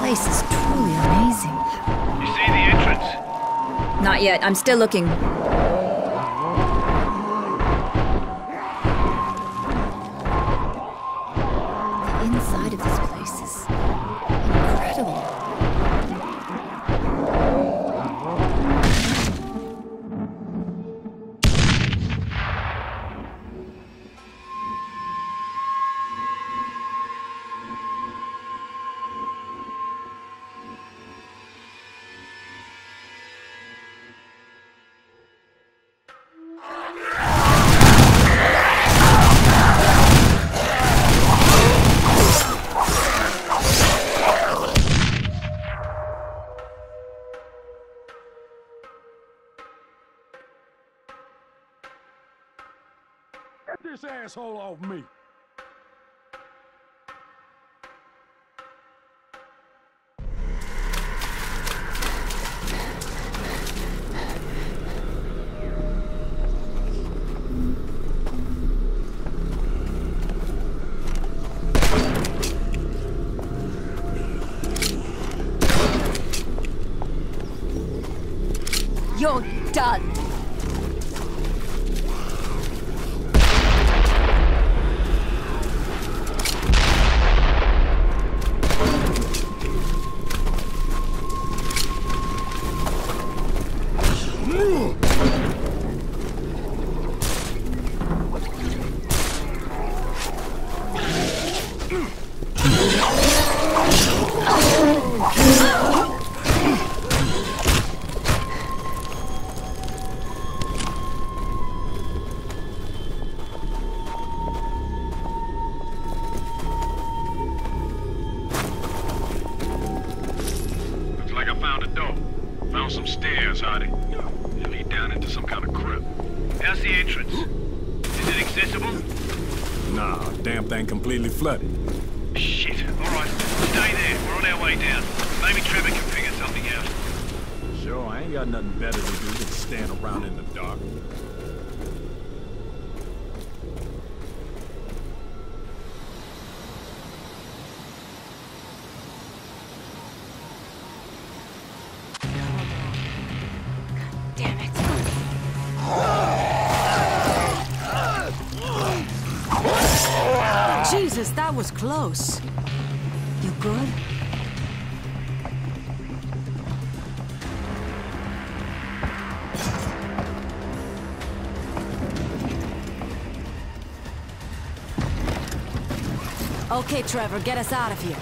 place is truly amazing. You see the entrance? Not yet. I'm still looking. The inside of this place is incredible. Get this asshole off me! You're done. Some stairs, Hardy. They lead down into some kind of crypt. How's the entrance? Is it accessible? Nah, damn thing completely flooded. Shit. Alright, stay there. We're on our way down. Maybe Trevor can figure something out. Sure, I ain't got nothing better to do than stand around in the dark. Jesus, that was close. You good? Okay, Trevor, get us out of here.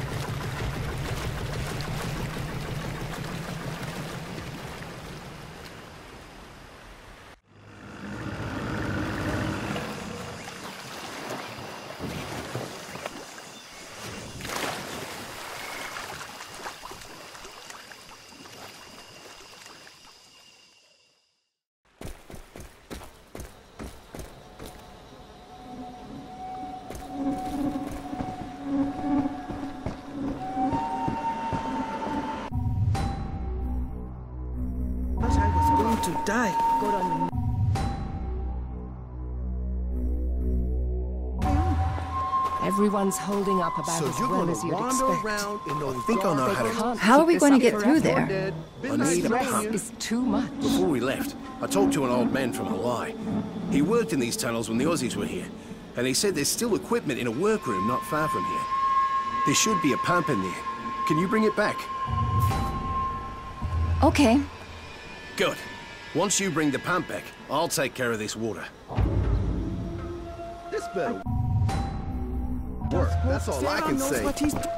To die. Good on you. Everyone's holding up about as well as you'd expect. How are we going to get through there? I need a Stress pump. is too much. Before we left, I talked to an old man from Hawaii. He worked in these tunnels when the Aussies were here, and he said there's still equipment in a workroom not far from here. There should be a pump in there. Can you bring it back? Okay. Good. Once you bring the pump back, I'll take care of this water. This better work. That's all I can say.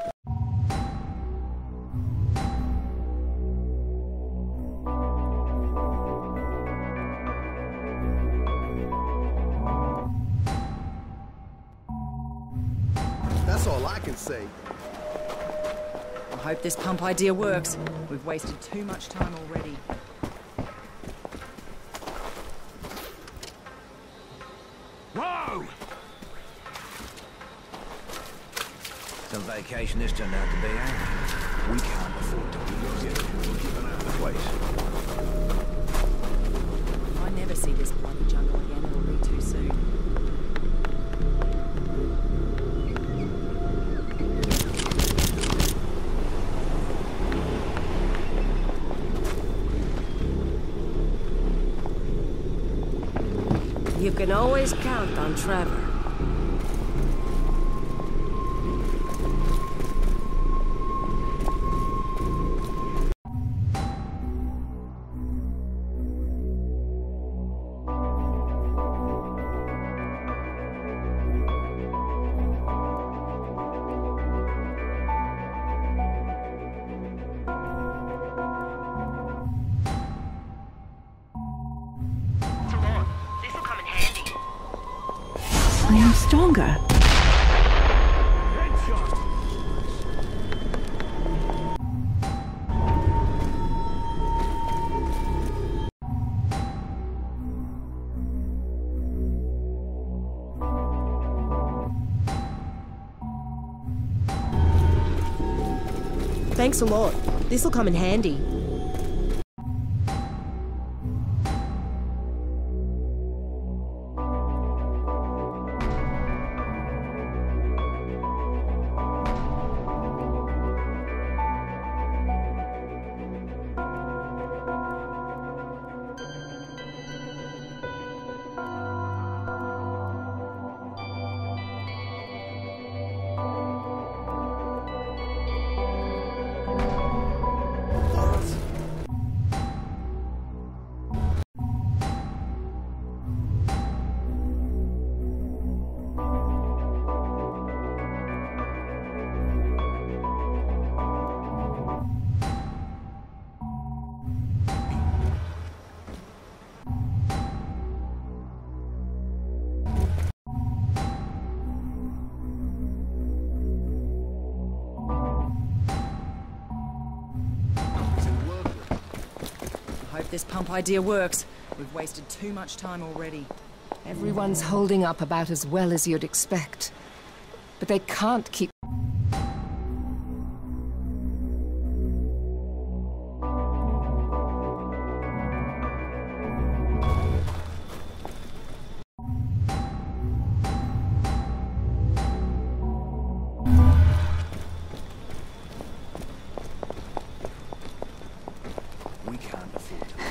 That's all I can say. I hope this pump idea works. We've wasted too much time already. Whoa! Some vacationists turned out to be angry. We can't afford to be keeping out of the place. If I never see this bloody jungle again, it'll be too soon. can always count on Trevor. I am stronger. Thanks a lot. This'll come in handy. Hope this pump idea works. We've wasted too much time already. Everyone's holding up about as well as you'd expect. But they can't keep... We can't afford to.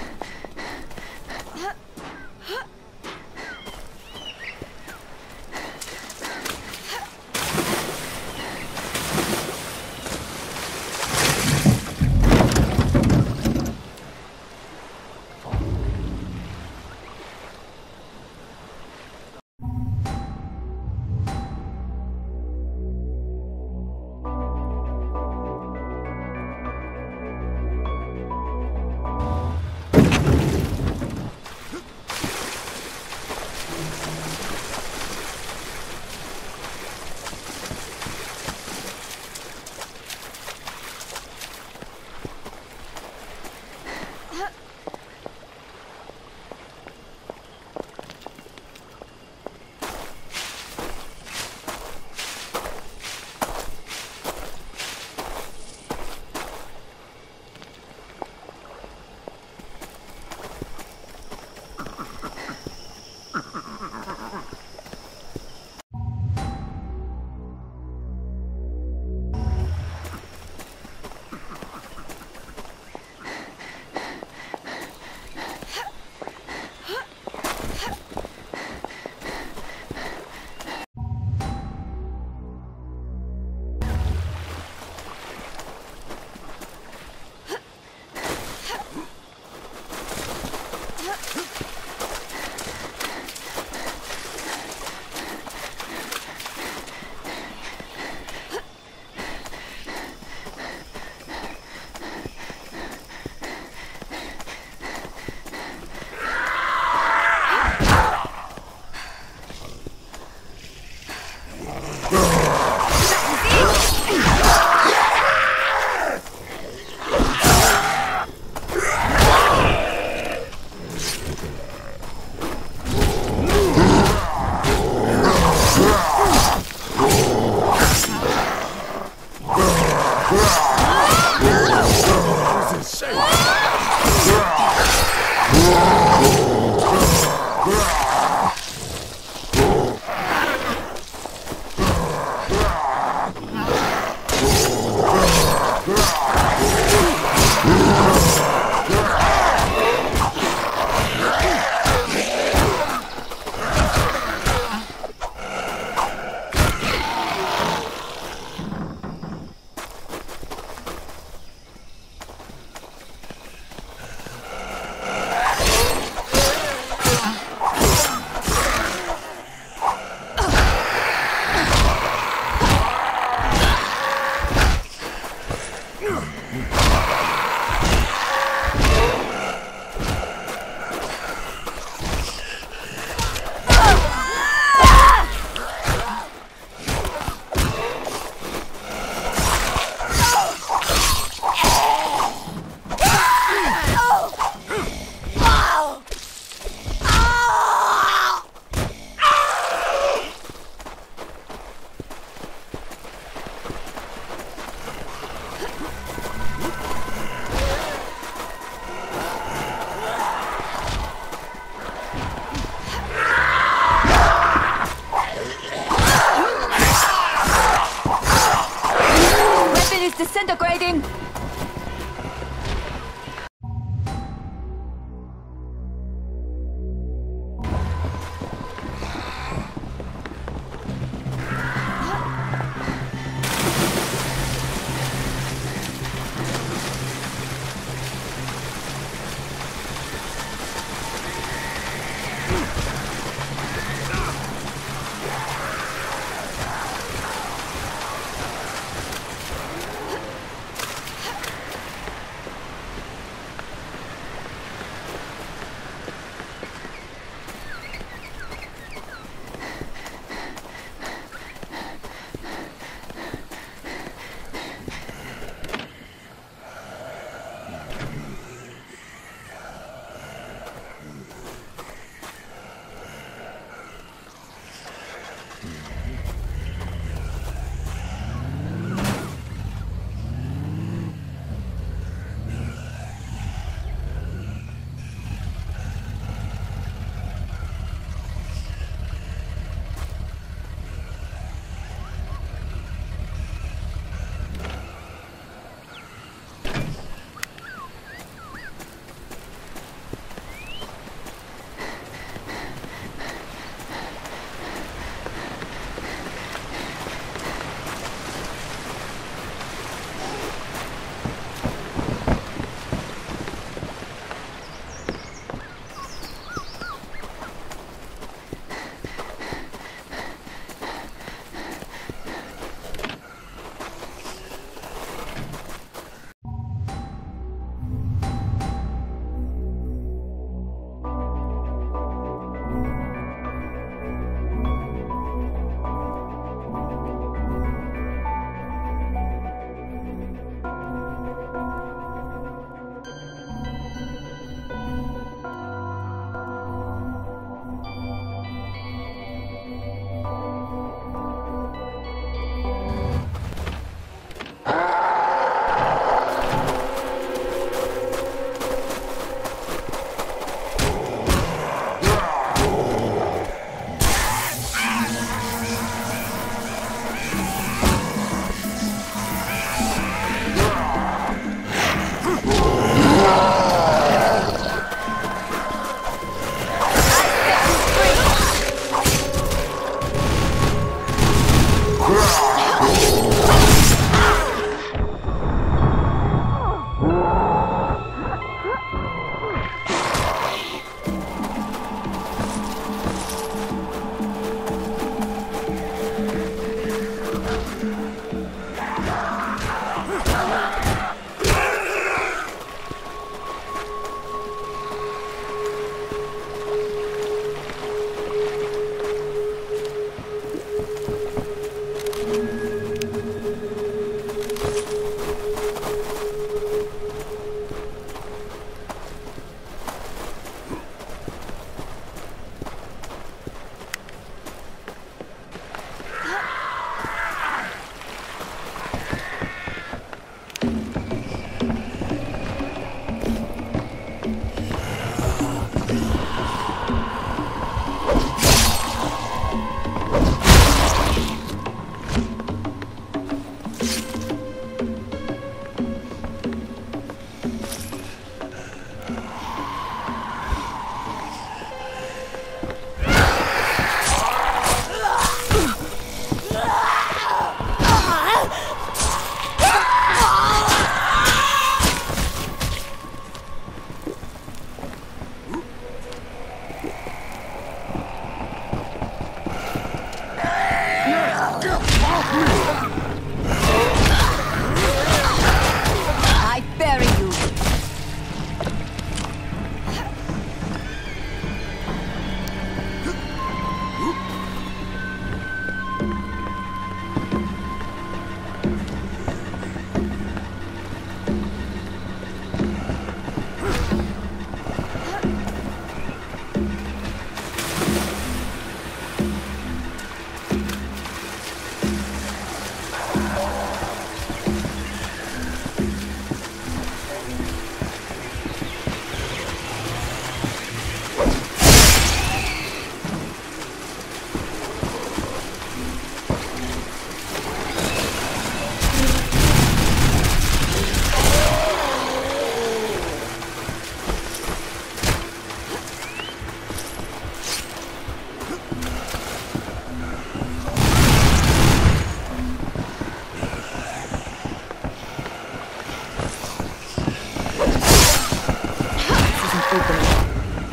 disintegrating!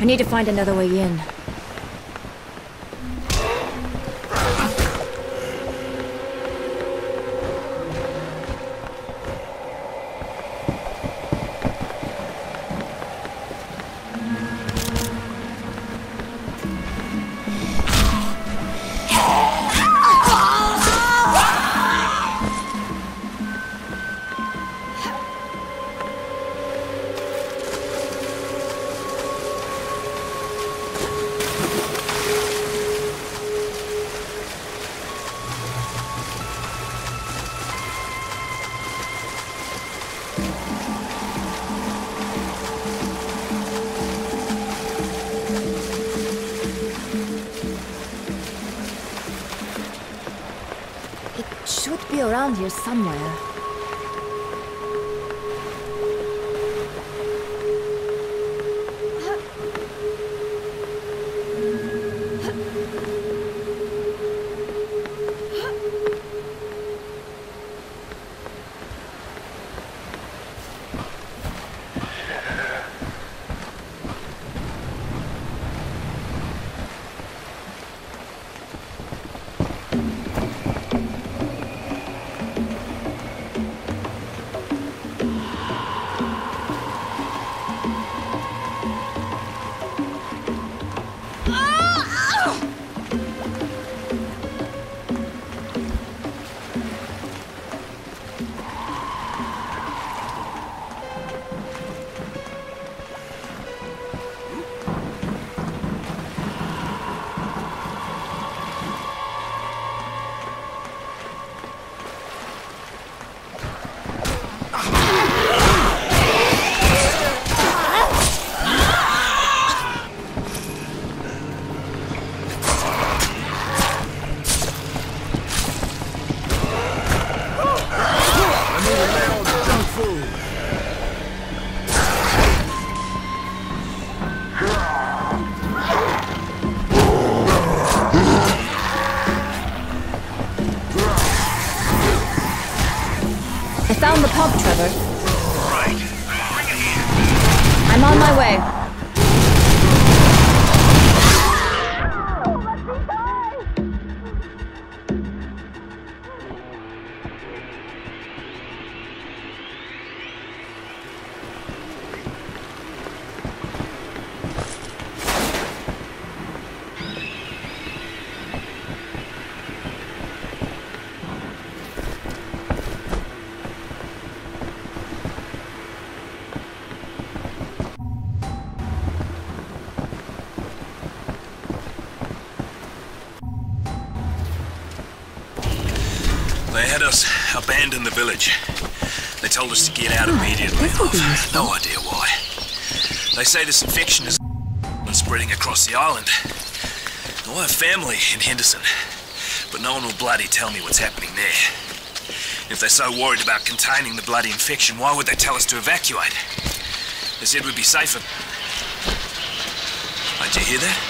need to find another way in. Should be around here somewhere. I found the pump, Trevor. Right. Bring it here. I'm on my way. They had us abandon the village. They told us to get out immediately. I've no idea why. They say this infection is spreading across the island. I have family in Henderson, but no one will bloody tell me what's happening there. If they're so worried about containing the bloody infection, why would they tell us to evacuate? They said we'd be safer. Did you hear that?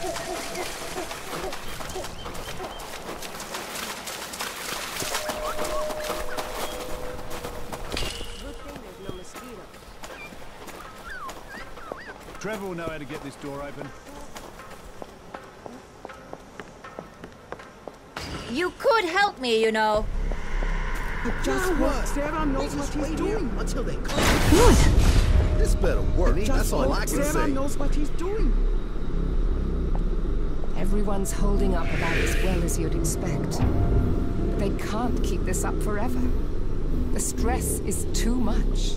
Trevor will know how to get this door open. You could help me, you know. Just what? Sam knows what he's doing until they come. Good. This better work. That's all I can say. Sam knows what he's doing. Everyone's holding up about as well as you'd expect. But they can't keep this up forever. The stress is too much.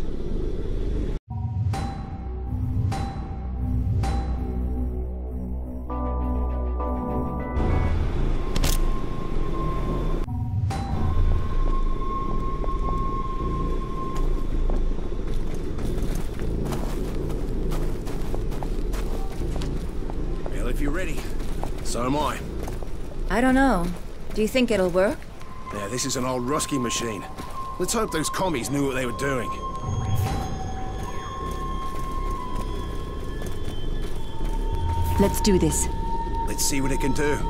Well, if you're ready, so am I. I don't know. Do you think it'll work? Yeah, this is an old Rusky machine. Let's hope those commies knew what they were doing. Let's do this. Let's see what it can do.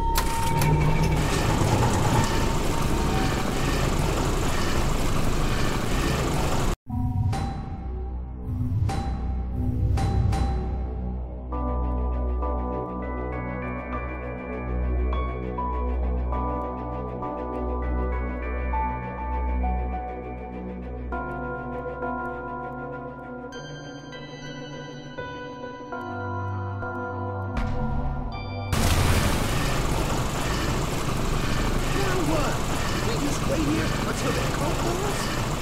Wait here until they come for us?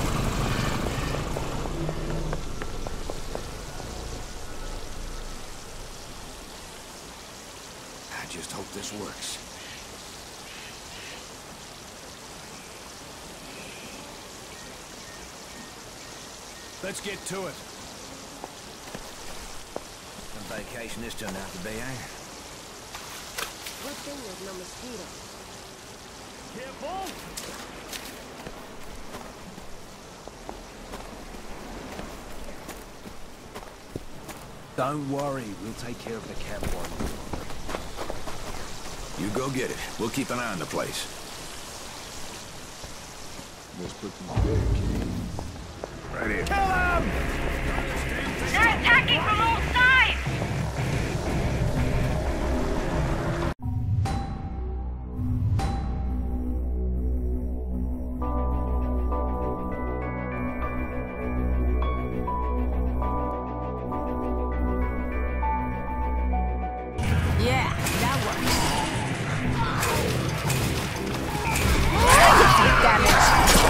I just hope this works. Let's get to it. Some vacation this turned out to be, eh? Good thing there's no mosquito. Careful! Don't worry, we'll take care of the cat one. You go get it. We'll keep an eye on the place. Let's put them there, kid. Right here. Kill him! They're attacking from all sides! Yeah, that works. Damage.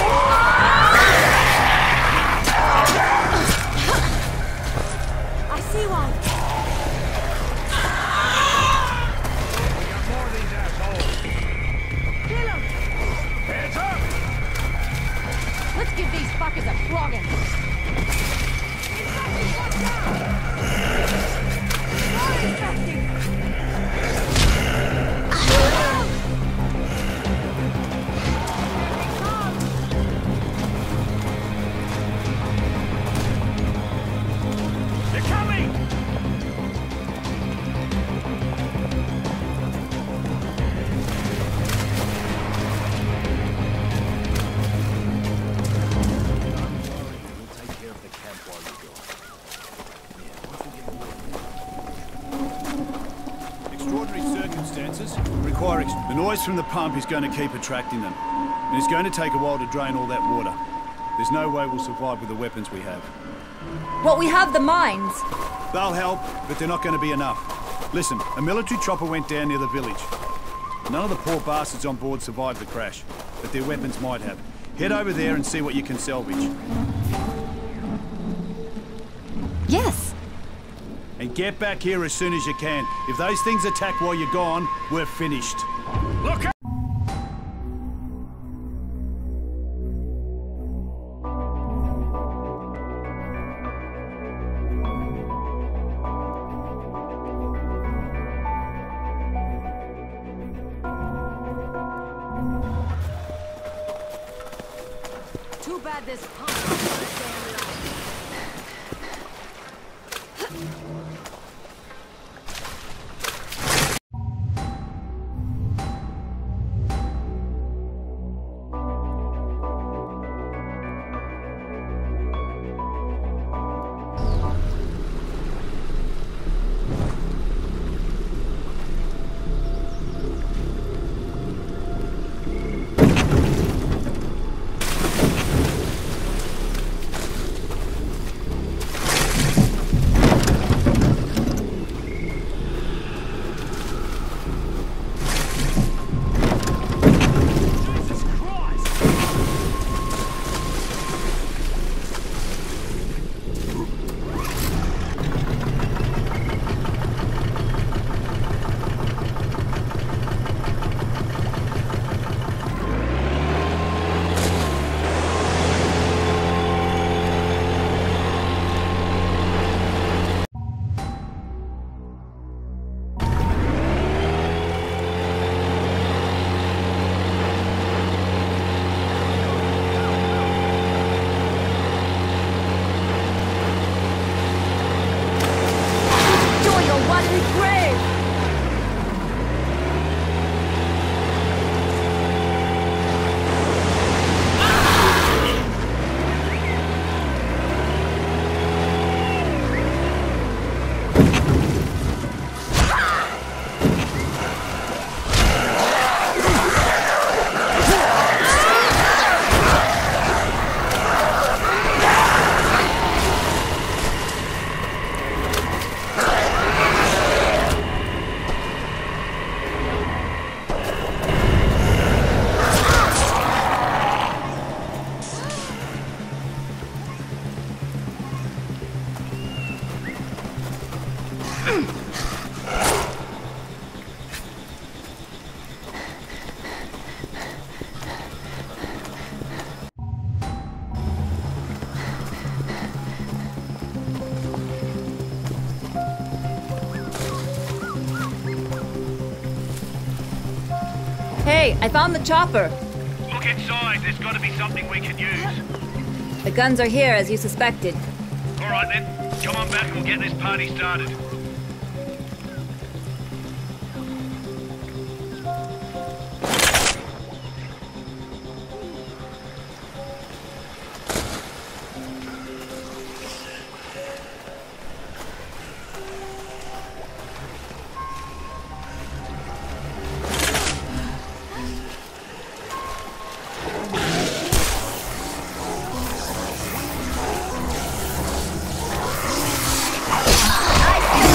I see one. More of these assholes. Kill him. Hands up! Let's give these fuckers a flogging. They're coming! We'll take care of the camp while you go. Extraordinary circumstances require the noise from the pump is going to keep attracting them. And it's going to take a while to drain all that water. There's no way we'll survive with the weapons we have. But we have the mines. They'll help, but they're not going to be enough. Listen, a military chopper went down near the village. None of the poor bastards on board survived the crash, but their weapons might have. Head over there and see what you can salvage. Yes. And get back here as soon as you can. If those things attack while you're gone, we're finished. Look out! Too bad this pump is damn loud. Hey, I found the chopper. Look inside. There's got to be something we can use. The guns are here, as you suspected. All right, then. Come on back and we'll get this party started. I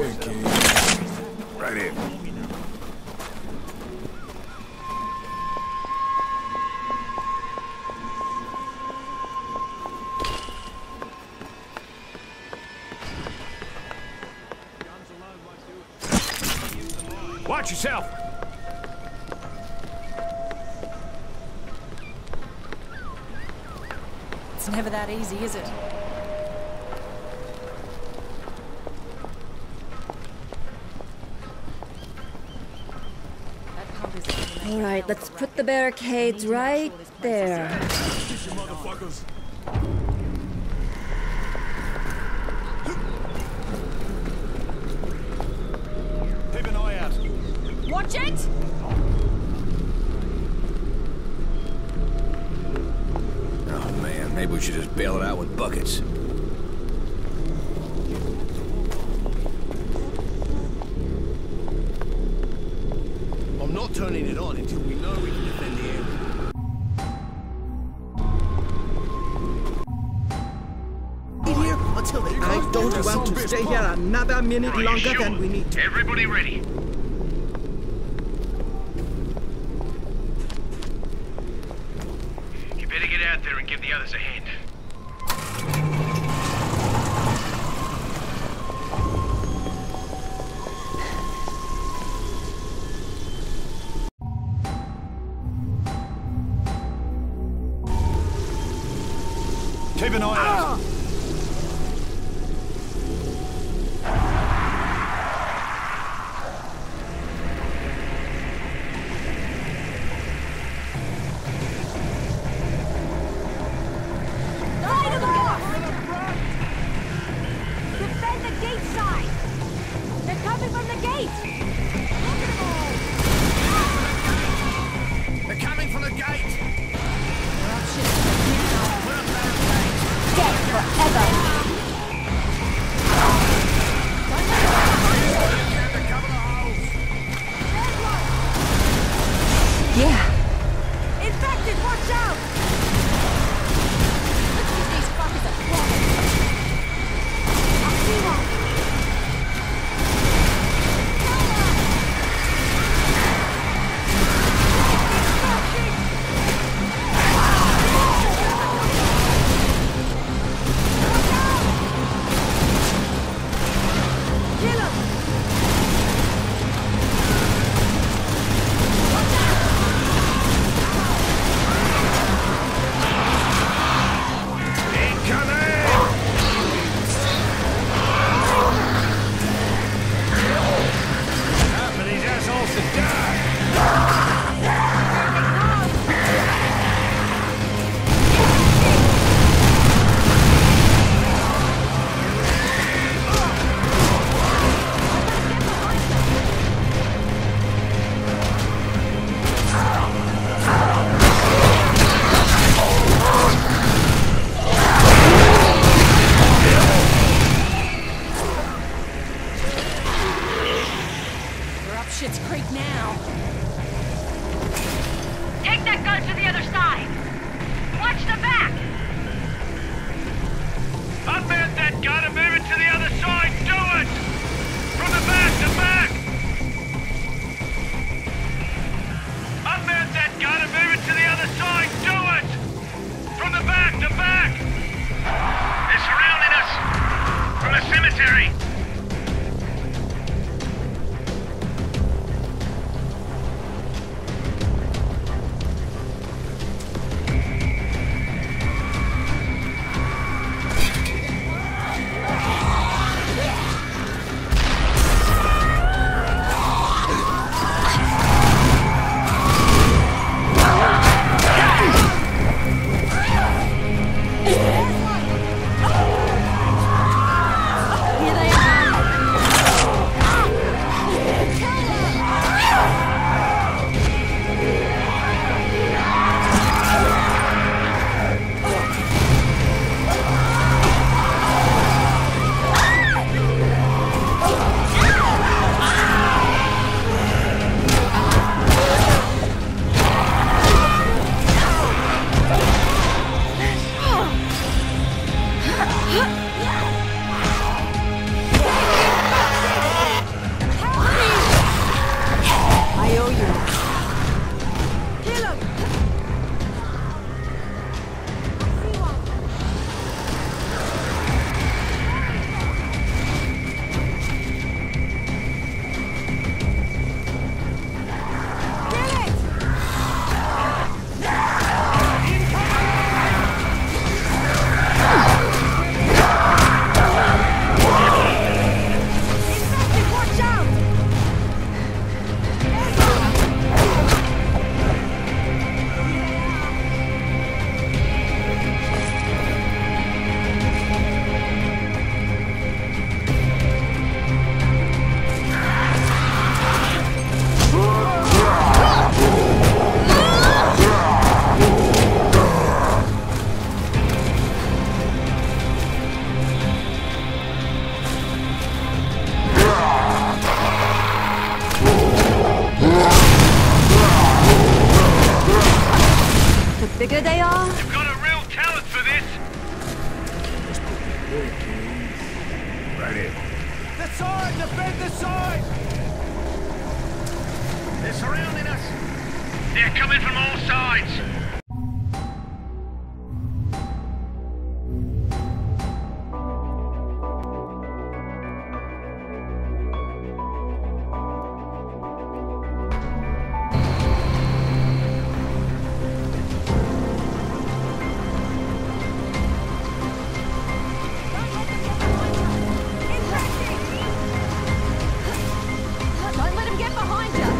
barricade. Right here. Watch yourself! It's never that easy, is it? All right, let's put the barricades right there. Motherfuckers! Keep an eye out. Watch it! Oh man, maybe we should just bail it out with buckets. I'm not turning it on until we know we can defend the area. Here until they I don't want to stay here another minute longer than we need. Everybody ready? You better get out there and give the others a hand. Keep an eye out. Light them off! Defend the gate side! They're coming from the gate! Look at them all! They're coming from the gate! Dead forever! Yeah. Infected, watch out! Let's give these fuckers a blow. I'll see one. Shit's Creek now. Take that gun to the other side! Watch the back! Unmount that gun and move it to the other side! Do it! From the back, the back! Unmount that gun and move it to the other side! Do it! From the back, the back! They're surrounding us! From the cemetery! Here they are! surrounding us! They're coming from all sides! Don't let him get behind you!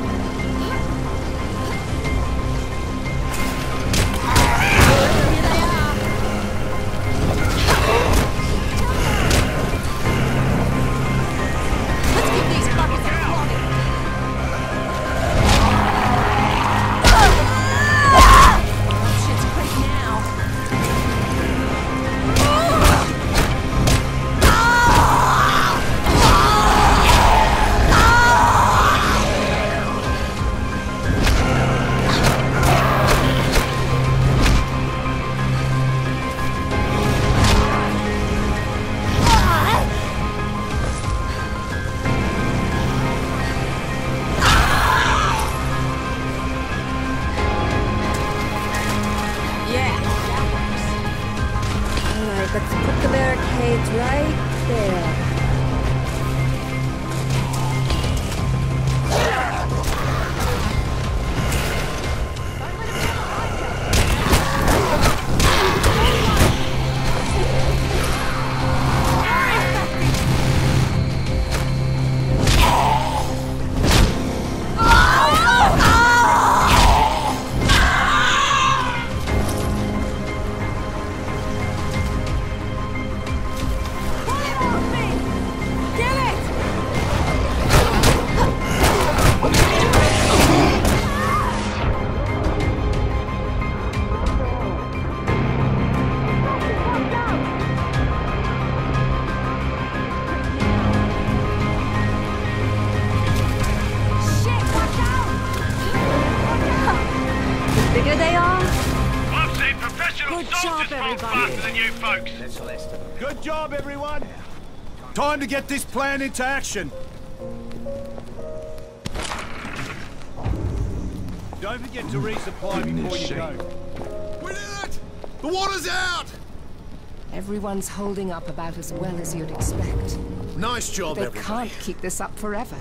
Let's put the barricades right there. Bigger they are? I've seen professional Good job, soldiers fall everybody. faster than you folks! That's less than a Good job, everyone. Time to get this plan into action. Don't forget to resupply before you go. We did it! The water's out! Everyone's holding up about as well as you'd expect. Nice job, They everybody. can't keep this up forever.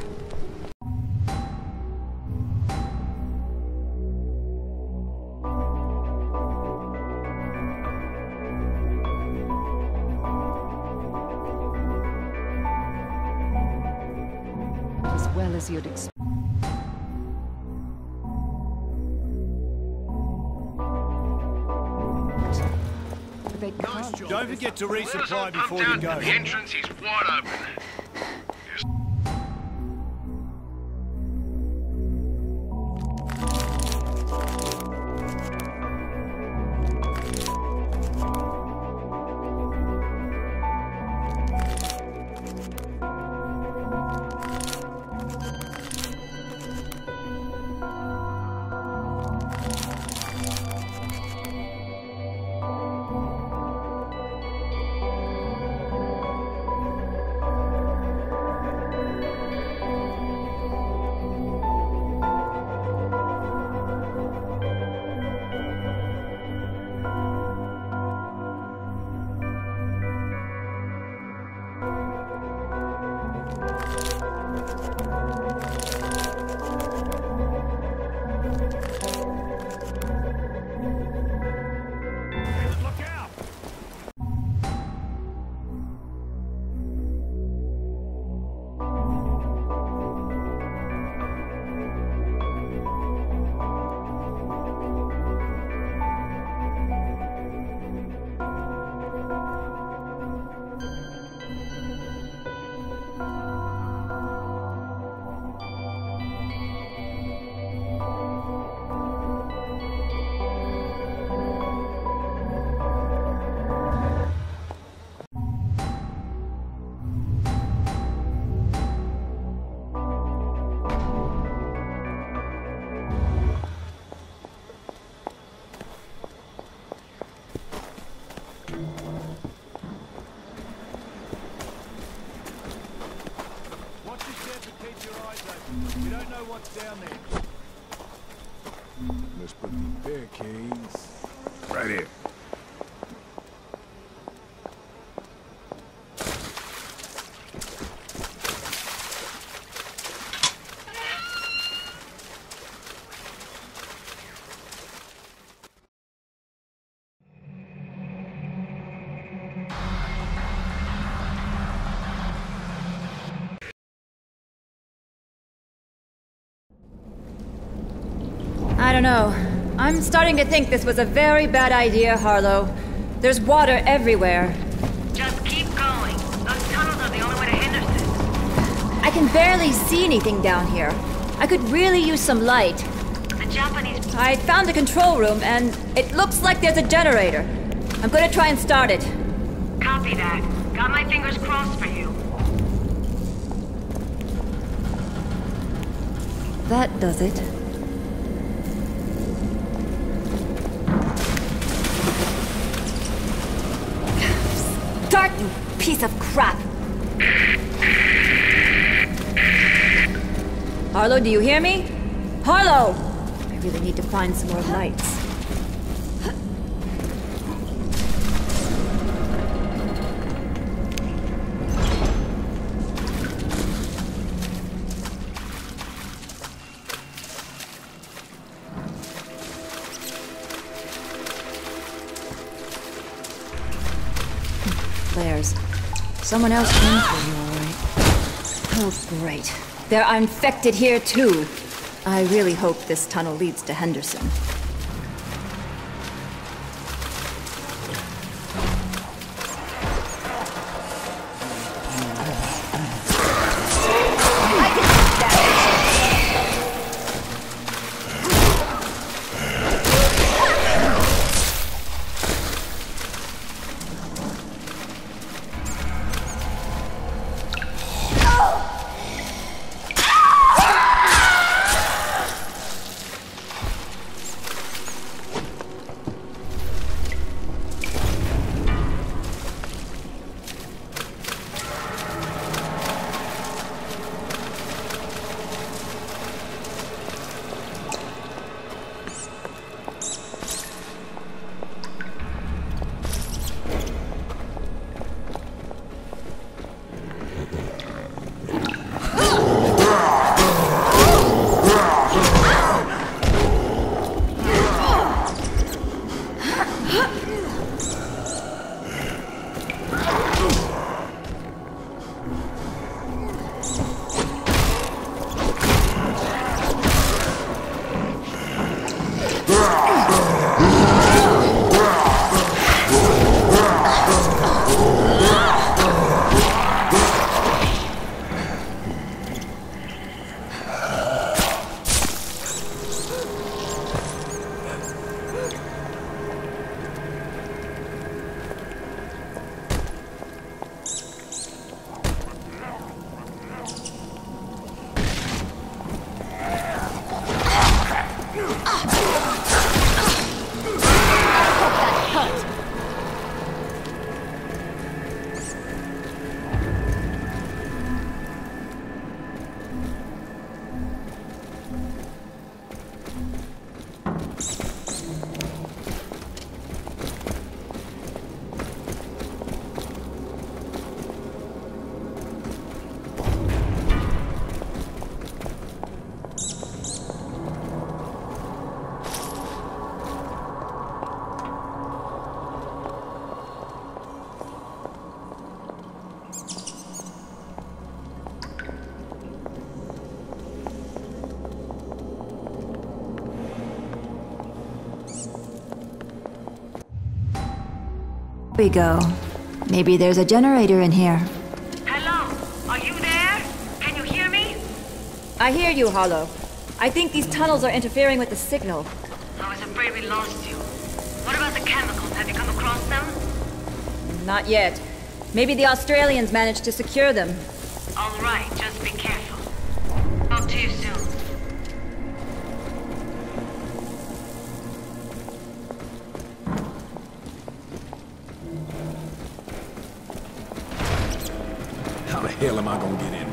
As well as you'd expect. But they can't. Don't forget to resupply before you Down, go. the entrance is wide open. Down there. Let's put the barricades right here. I don't know. I'm starting to think this was a very bad idea, Harlow. There's water everywhere. Just keep going. Those tunnels are the only way to Henderson. I can barely see anything down here. I could really use some light. The Japanese... I found a control room, and it looks like there's a generator. I'm gonna try and start it. Copy that. Got my fingers crossed for you. That does it. Start, you piece of crap! Harlow, do you hear me? Harlow! I really need to find some more lights. Flares. Someone else came for you, all right. Oh, great. There are infected here, too. I really hope this tunnel leads to Henderson. We go. Maybe there's a generator in here. Hello? Are you there? Can you hear me? I hear you, Harlow. I think these tunnels are interfering with the signal. I was afraid we lost you. What about the chemicals? Have you come across them? Not yet. Maybe the Australians managed to secure them. All right, just be careful. Talk to you soon. How the hell am I gonna get in?